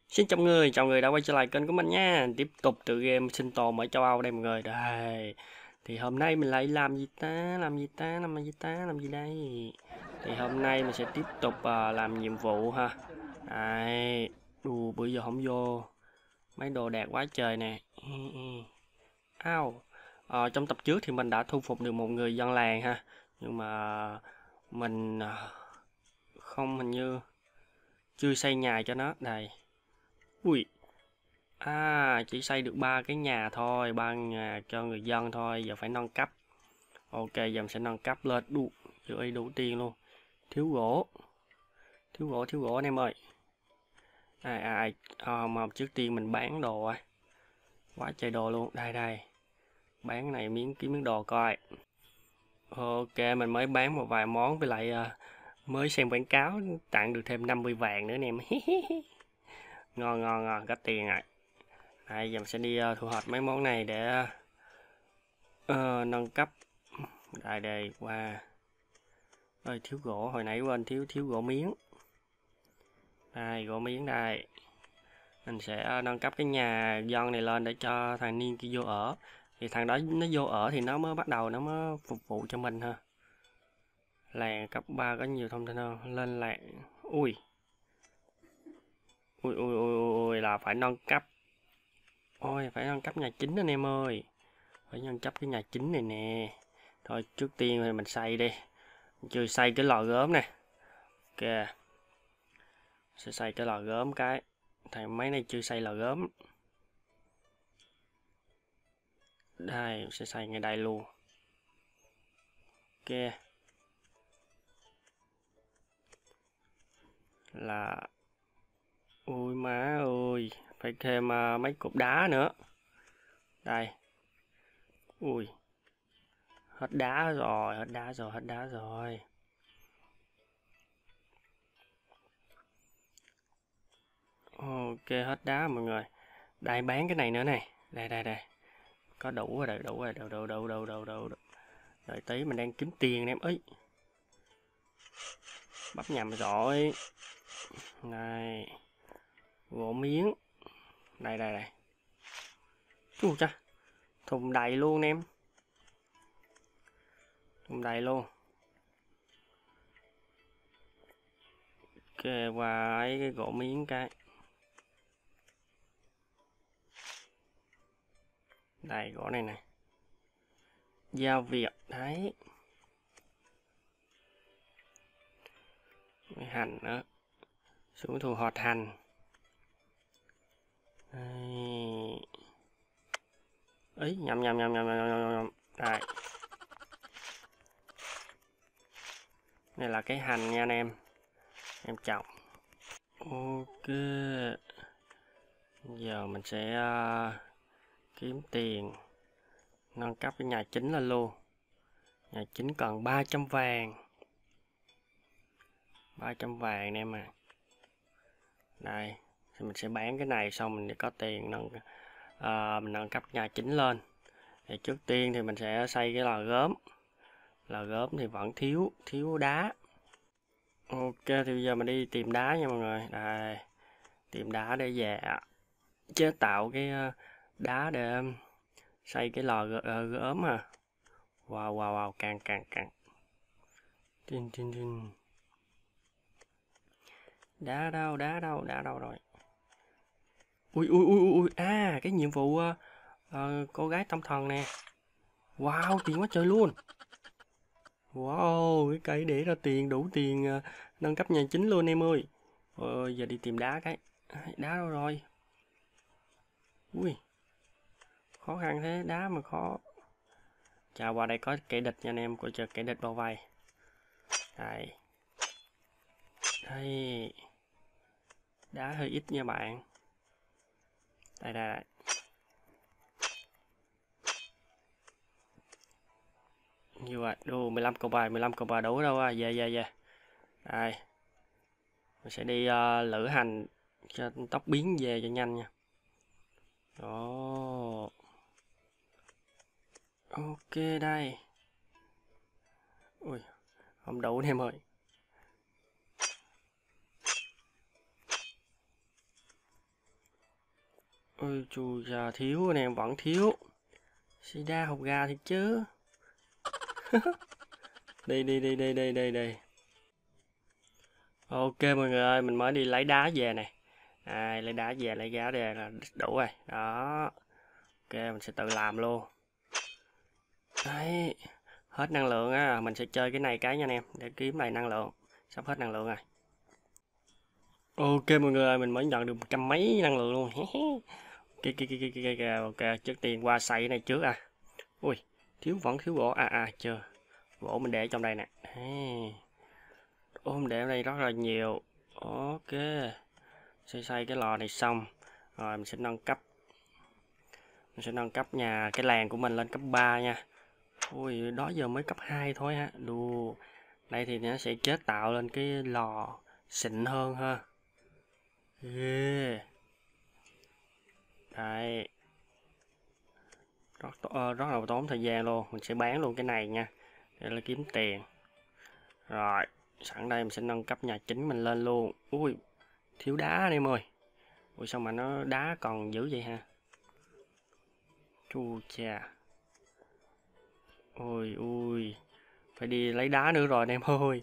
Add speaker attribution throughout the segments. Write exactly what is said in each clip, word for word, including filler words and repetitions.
Speaker 1: Xin chào người, chào người đã quay trở lại kênh của mình nha. Tiếp tục tựa game sinh tồn ở châu Âu đây mọi người. Đây. Thì hôm nay mình lại làm gì ta? Làm gì ta? Làm gì ta? Làm gì đây? Thì hôm nay mình sẽ tiếp tục uh, làm nhiệm vụ ha. Đây. Đù bữa giờ không vô. Mấy đồ đạc quá trời nè. Ao. Ờ, trong tập trước thì mình đã thu phục được một người dân làng ha. Nhưng mà mình không hình như chưa xây nhà cho nó. Đây. Ui. À, chỉ xây được ba cái nhà thôi, ba nhà cho người dân thôi, giờ phải nâng cấp. Ok, giờ mình sẽ nâng cấp lên. Đủ, giờ y đủ tiền luôn. Thiếu gỗ. Thiếu gỗ, thiếu gỗ anh em ơi. Ai ai à, mà trước tiên mình bán đồ à. Quá trời đồ luôn. Đây đây. Bán cái này miếng kiếm miếng đồ coi. Ok, mình mới bán một vài món với lại uh, mới xem quảng cáo tặng được thêm năm mươi vàng nữa anh em. Ngon ngon ngon, có tiền rồi. Đây, giờ mình sẽ đi uh, thu hoạch mấy món này để uh, nâng cấp. Đây đây qua. Ơi thiếu gỗ, hồi nãy quên thiếu thiếu gỗ miếng. Đây gỗ miếng đây. Mình sẽ uh, nâng cấp cái nhà dân này lên để cho thằng niên kia vô ở. Thì thằng đó nó vô ở thì nó mới bắt đầu nó mới phục vụ cho mình ha. Làng cấp ba có nhiều thông tin hơn. Lên làng. Ui. Ui ui ui ui là phải nâng cấp. Ôi phải nâng cấp nhà chính anh em ơi. Phải nâng cấp cái nhà chính này nè. Thôi trước tiên thì mình xây đi. Mình chưa xây cái lò gốm nè. Ok. Sẽ xây cái lò gốm cái. Thằng máy này chưa xây lò gốm. Đây, sẽ xây ngay đây luôn. Ok. Là ui má ơi, phải thêm uh, mấy cục đá nữa. Đây. Ui. Hết đá rồi, hết đá rồi, hết đá rồi. Ok, hết đá mọi người. Đây bán cái này nữa này. Đây đây đây. Có đủ rồi, đầy đủ rồi, đủ đủ đủ đủ đủ đủ. Đợi tí mình đang kiếm tiền em ấy. Bắp nhầm rồi. Này. Gỗ miếng. Đây đây đây. Chú cha. Thùng đầy luôn em. Thùng đầy luôn. Ok, qua ấy cái gỗ miếng cái. Đây gỗ này nè. Giao việc đấy. Cái hành nữa. Xuống thu hoạch hành. Đây. Ấy nhầm nhầm nhầm nhầm nhầm nhầm nhầm. Đây. Đây là cái hành nha anh em. Em trồng. Ok. Giờ mình sẽ uh, kiếm tiền nâng cấp cái nhà chính lên luôn. Nhà chính cần ba trăm vàng. ba trăm vàng em à. Đây, thì mình sẽ bán cái này xong mình có tiền nâng uh, mình nâng cấp nhà chính lên. Thì trước tiên thì mình sẽ xây cái lò gốm. Lò gốm thì vẫn thiếu thiếu đá. Ok, thì bây giờ mình đi tìm đá nha mọi người. Đây, tìm đá để về chế tạo cái đá để xây cái lò gốm à. Wow wow wow, càng càng càng. Tin tin tin. Đá đâu, đá đâu, đá đâu rồi. Ui ui ui ui, à cái nhiệm vụ uh, uh, cô gái tâm thần nè. Wow, tiền quá trời luôn. Wow, cái cây để ra tiền đủ tiền uh, nâng cấp nhà chính luôn em ơi. Ờ, giờ đi tìm đá cái. Đá đâu rồi? Ui. Khó khăn thế, đá mà khó. Chào, qua đây có kẻ địch nha anh em, coi chờ kẻ địch bao vây. Đây. Đây. Đá hơi ít nha bạn. Đây đây đây. Nhiều à, đủ mười lăm câu bài, mười lăm câu bài đủ đâu à, về về về. Đây. Mình sẽ đi uh, lữ hành cho tốc biến về cho nhanh nha. Đó. Ok đây. Ui, không đủ em ơi. Ôi chù giờ thiếu anh em, vẫn thiếu. Sida hộp gà thiệt chứ. Đi đi đi đi đi đi đi. Ok mọi người ơi, mình mới đi lấy đá về nè. À, lấy đá về, lấy đá về là đủ rồi. Đó. Ok, mình sẽ tự làm luôn. Đấy. Hết năng lượng á, mình sẽ chơi cái này cái nha anh em, để kiếm lại năng lượng. Sắp hết năng lượng rồi. Ok mọi người ơi, mình mới nhận được một trăm mấy năng lượng luôn. Kìa kìa kìa kìa kìa. Ok, trước tiên qua xây cái này trước à. Ui, thiếu vẫn thiếu gỗ. À à, chưa. Gỗ mình để trong đây nè. Ôm để ở đây rất là nhiều. Ok, xây xây cái lò này xong rồi mình sẽ nâng cấp, mình sẽ nâng cấp nhà cái làng của mình lên cấp ba nha. Ui, đó giờ mới cấp hai thôi ha. Đù, đây thì nó sẽ chế tạo lên cái lò xịn hơn ha. Yeah. Đây, rất, uh, rất là tốn thời gian luôn. Mình sẽ bán luôn cái này nha, để là kiếm tiền. Rồi, sẵn đây mình sẽ nâng cấp nhà chính mình lên luôn. Ui, thiếu đá anh em ơi. Ui, sao mà nó đá còn dữ vậy ha. Chu cha. Ôi ui, phải đi lấy đá nữa rồi anh em ơi.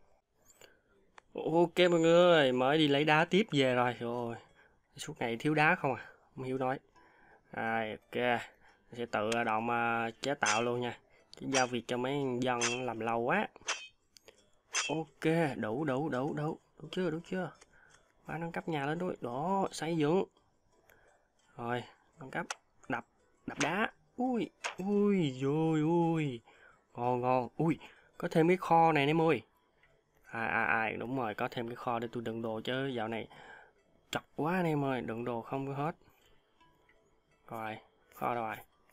Speaker 1: Ok mọi người, mới đi lấy đá tiếp về rồi. Rồi, suốt ngày thiếu đá không à, không hiểu nói. Rồi, ok, mình sẽ tự động uh, chế tạo luôn nha. Chứ giao việc cho mấy dân làm lâu quá. Ok, đủ đủ đủ đủ đủ chưa đủ chưa. Phải nâng cấp nhà lên thôi. Đó, xây dựng. Rồi, nâng cấp, đập đập đá. Ui ui rồi ui, ngon ngon. Ui, có thêm cái kho này em ơi. À à à, đúng rồi, có thêm cái kho để tôi đựng đồ chứ dạo này chật quá anh em ơi, đựng đồ không có hết. Rồi, kho rồi.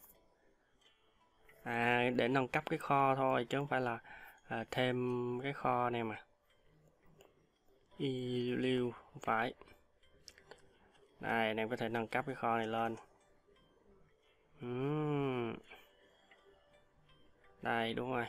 Speaker 1: À, để nâng cấp cái kho thôi chứ không phải là à, thêm cái kho này mà. Y liêu không phải. Đây, anh em có thể nâng cấp cái kho này lên. Uhm. Đây, đúng rồi.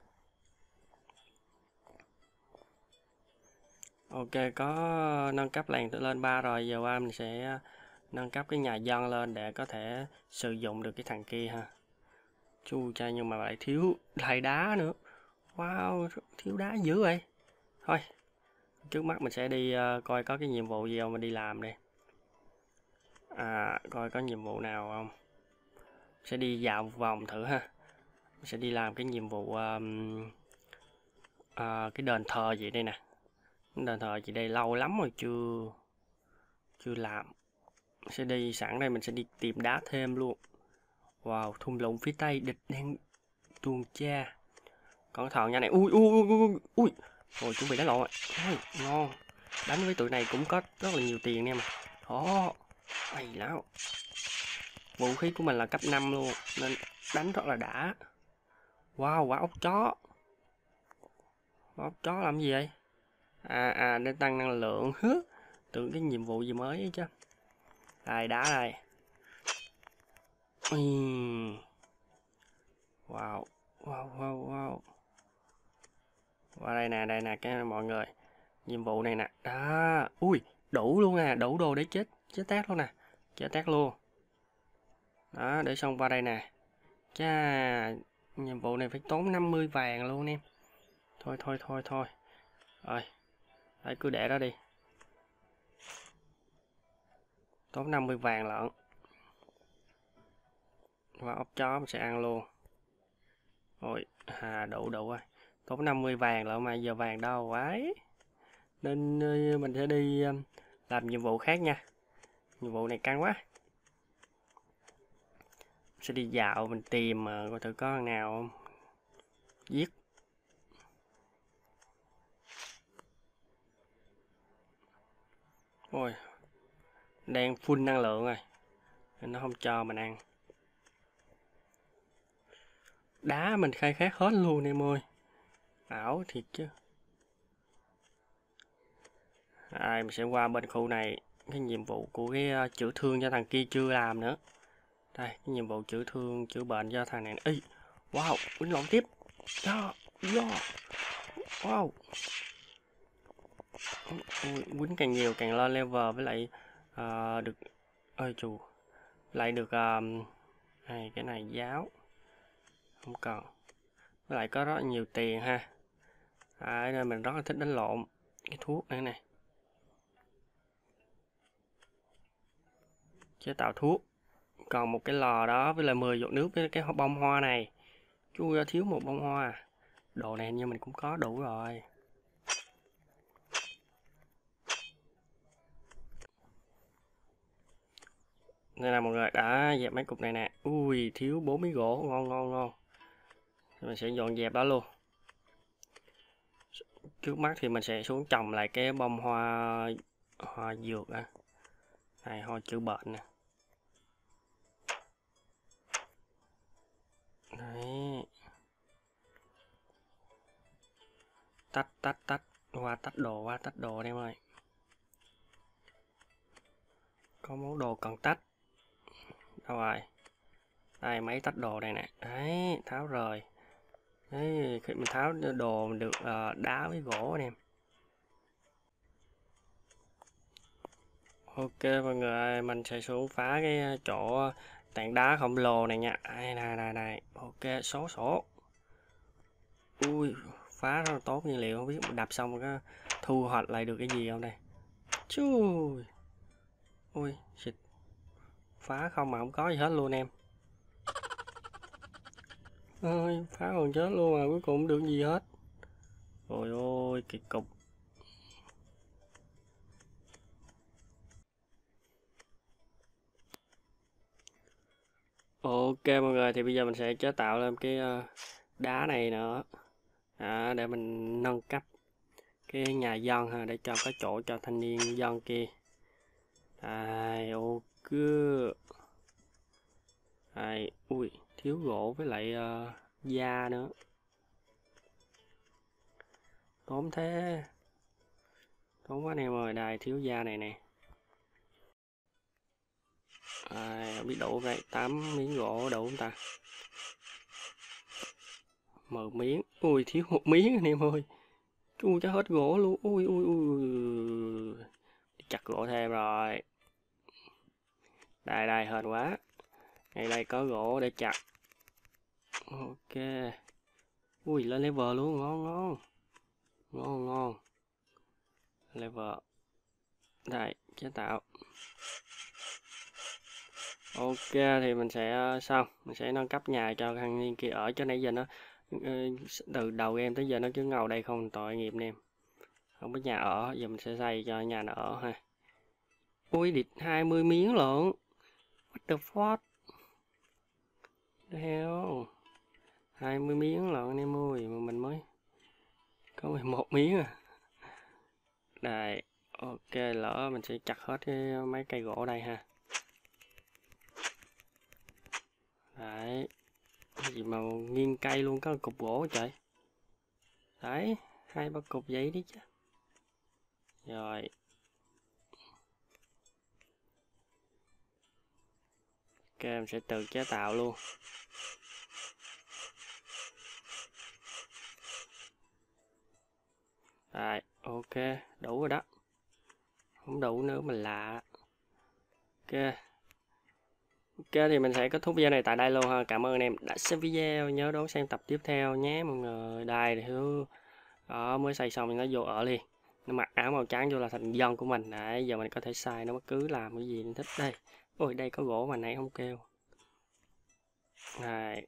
Speaker 1: Ok, có nâng cấp làng tự lên ba rồi, giờ qua mình sẽ nâng cấp cái nhà dân lên để có thể sử dụng được cái thằng kia ha. Chu cha, nhưng mà lại thiếu lại đá nữa. Wow, thiếu đá dữ vậy. Thôi, trước mắt mình sẽ đi uh, coi có cái nhiệm vụ gì không, mình đi làm đi. À, coi có nhiệm vụ nào không. Sẽ đi dạo một vòng thử ha. Mình sẽ đi làm cái nhiệm vụ um, uh, cái đền thờ gì đây nè. Đền thờ gì đây lâu lắm rồi chưa chưa làm. Mình sẽ đi sẵn đây, mình sẽ đi tìm đá thêm luôn. Wow, thung lũng phía tây địch đang tuôn tra. Cẩn thận nha này. Ui ui ui ui ui. Rồi chuẩn bị đánh lộn rồi. Ôi, ngon. Đánh với tụi này cũng có rất là nhiều tiền nha mà. Đó. Ây lão. Vũ khí của mình là cấp năm luôn nên đánh rất là đã. Wow, quả ốc chó. Quả ốc chó làm gì vậy? À à, để tăng năng lượng. Tưởng cái nhiệm vụ gì mới ấy chứ. Đây, đá đây. Wow, wow, wow, wow. Qua đây nè, đây nè cái mọi người. Nhiệm vụ này nè. Đó, ui, đủ luôn nè, đủ đồ để chết, chết tát luôn nè. Chết tát luôn. Đó, để xong qua đây nè. Chà, nhiệm vụ này phải tốn năm mươi vàng luôn em. Thôi thôi thôi thôi. Rồi, đấy cứ để đó đi. Tốn năm mươi vàng lận. Và ốc chó mình sẽ ăn luôn. Ôi, à đủ đủ rồi. Tốn năm mươi vàng lận mà giờ vàng đâu quái. Nên mình sẽ đi làm nhiệm vụ khác nha. Nhiệm vụ này căng quá. Sẽ đi dạo mình tìm mà coi thử có thằng nào không. Giết. Ôi, đang full năng lượng rồi nên nó không cho mình ăn. Đá mình khai thác hết luôn em ơi. Ảo thiệt chứ. À, mình sẽ qua bên khu này. Cái nhiệm vụ của cái uh, chữa thương cho thằng kia chưa làm nữa. Đây, cái nhiệm vụ chữa thương chữa bệnh cho thằng này. Ê, wow, quýnh lộn tiếp. Yeah, yeah. Wow. Ôi, quýnh càng nhiều càng lên level với lại uh, được. Ơi chù, lại được um, này, cái này giáo không cần, với lại có rất là nhiều tiền ha. Đấy, nên mình rất là thích đánh lộn cái thuốc này này, chế tạo thuốc. Còn một cái lò đó với là mười giọt nước với cái bông hoa này. Chú ơi, thiếu một bông hoa. Đồ này như mình cũng có đủ rồi. Đây là mọi người đã dẹp mấy cục này nè. Ui, thiếu bốn miếng gỗ, ngon ngon ngon. Mình sẽ dọn dẹp đó luôn. Trước mắt thì mình sẽ xuống trồng lại cái bông hoa hoa dược à. Này, hoa chữa bệnh nè. Đấy. Tách tách tách, qua tách đồ, qua tách đồ em ơi. Có món đồ cần tách. Đâu rồi? Đây, mấy tách đồ đây nè. Đấy, tháo rời. Đấy, khi mình tháo đồ mình được uh, đá với gỗ anh em. Ok mọi người, mình sẽ xuống phá cái chỗ tảng đá khổng lồ này nha. Đây này này này. Ok, số sổ. Ui, phá rất là tốt nhiên liệu, không biết mình đập xong có thu hoạch lại được cái gì không đây. Chui. Ui, xịt. Phá không mà không có gì hết luôn em. Ôi, phá còn chết luôn mà cuối cùng không được gì hết. Ôi ôi, kỳ cục. Ok mọi người, thì bây giờ mình sẽ chế tạo lên cái đá này nữa. À, để mình nâng cấp cái nhà dân ha, để cho có chỗ cho thanh niên dân kia. Đây, ok. Đây, ui, thiếu gỗ với lại uh, da nữa. Tốn thế. Tốn quá anh em ơi, đây thiếu da này nè. À, không biết đủ vậy, tám miếng gỗ đủ không ta? mười miếng, ui thiếu một miếng anh em ơi. Chú cho hết gỗ luôn, ui ui ui. Chặt gỗ thêm rồi. Đây đây, hên quá. Ngay đây có gỗ để chặt. Ok. Ui, lên level luôn, ngon ngon. Ngon ngon. Level. Đây, chế tạo. Ok, thì mình sẽ xong, mình sẽ nâng cấp nhà cho thằng niên kia ở, cho nãy giờ nó từ đầu game tới giờ nó cứ ngầu đây không, tội nghiệp em. Không có nhà ở, giờ mình sẽ xây cho nhà nó ở ha. Ui, địt hai mươi miếng lận. What the fuck? The hell? hai mươi miếng lận anh em ơi, mà mình mới có mười một miếng à. Đây, ok, lỡ mình sẽ chặt hết cái mấy cây gỗ đây ha. Đấy, cái gì mà nghiêng cây luôn, có cục gỗ trời. Đấy, hai ba cục vậy đi chứ. Rồi. Ok, mình sẽ tự chế tạo luôn. Rồi, ok, đủ rồi đó. Không đủ nữa mình lạ. Ok. Ok, thì mình sẽ kết thúc video này tại đây luôn ha. Cảm ơn anh em đã xem video, nhớ đón xem tập tiếp theo nhé mọi người. Đây thì thứ đó, mới xây xong thì nó vô ở liền. Nó mặc áo màu trắng vô là thành dân của mình. Đấy, giờ mình có thể xài nó bất cứ làm cái gì mình thích. Đây, ôi đây có gỗ mà nãy không kêu. Này.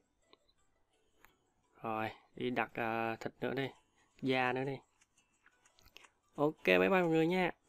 Speaker 1: Rồi, đi đặt uh, thịt nữa đi, da nữa đi. Ok, bye bye mọi người nha.